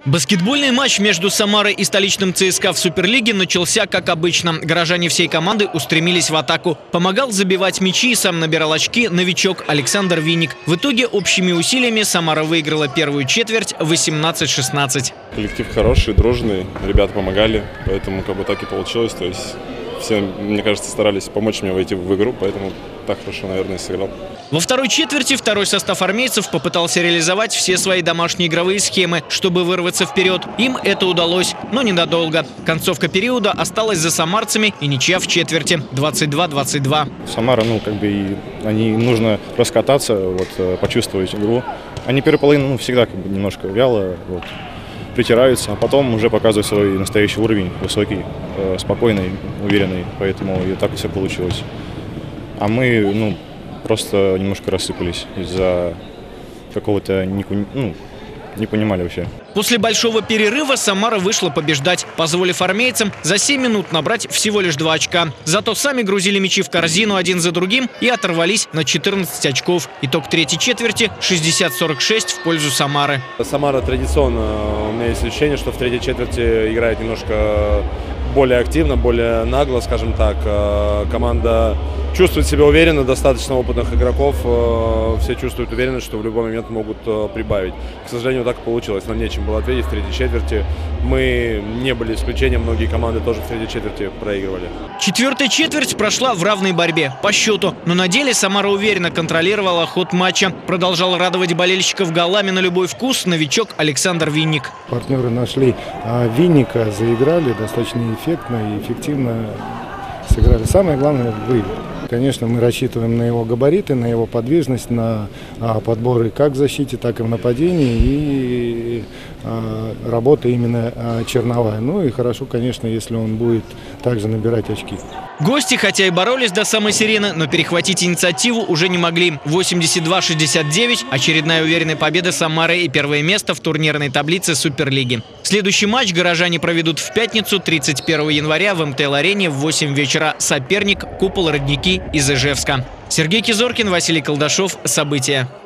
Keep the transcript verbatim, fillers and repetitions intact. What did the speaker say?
Баскетбольный матч между Самарой и столичным ЦСКА в Суперлиге начался как обычно. Горожане всей команды устремились в атаку. Помогал забивать мячи и сам набирал очки новичок Александр Винник. В итоге общими усилиями Самара выиграла первую четверть восемнадцать шестнадцать. Коллектив хороший, дружный, ребята помогали, поэтому как бы так и получилось. То есть все, мне кажется, старались помочь мне войти в игру, поэтому так хорошо, наверное, сыграл. Во второй четверти второй состав армейцев попытался реализовать все свои домашние игровые схемы, чтобы вырваться вперед. Им это удалось, но ненадолго. Концовка периода осталась за самарцами и ничья в четверти двадцать два двадцать два. Самара, ну как бы и они нужно раскататься, вот, почувствовать игру. Они первую половину ну, всегда как бы немножко вяло вот, притираются, а потом уже показывают свой настоящий уровень, высокий, э, спокойный, уверенный. Поэтому и так все получилось. А мы, ну, просто немножко рассыпались из-за какого-то, ну, не понимали вообще. После большого перерыва Самара вышла побеждать, позволив армейцам за семь минут набрать всего лишь два очка. Зато сами грузили мячи в корзину один за другим и оторвались на четырнадцать очков. Итог третьей четверти шестьдесят сорок шесть в пользу Самары. Самара традиционно, у меня есть ощущение, что в третьей четверти играет немножко более активно, более нагло, скажем так. Команда чувствует себя уверенно, достаточно опытных игроков, все чувствуют уверенность, что в любой момент могут прибавить. К сожалению, так и получилось, нам нечем было ответить в третьей четверти. Мы не были исключением, многие команды тоже в третьей четверти проигрывали. Четвертая четверть прошла в равной борьбе по счету, но на деле Самара уверенно контролировала ход матча. Продолжал радовать болельщиков голами на любой вкус новичок Александр Винник. Партнеры нашли а Винника, заиграли достаточно эффектно и эффективно сыграли. Самое главное – выиграть. Конечно, мы рассчитываем на его габариты, на его подвижность, на а, подборы как в защите, так и в нападении и а, работа именно а, черновая. Ну и хорошо, конечно, если он будет также набирать очки. Гости, хотя и боролись до самой сирены, но перехватить инициативу уже не могли. восемьдесят два шестьдесят девять – очередная уверенная победа Самары и первое место в турнирной таблице Суперлиги. Следующий матч горожане проведут в пятницу, тридцать первого января, в эм тэ эл-арене в восемь вечера. Соперник – Купол Родники из Ижевска. Сергей Кизоркин, Василий Колдашов. События.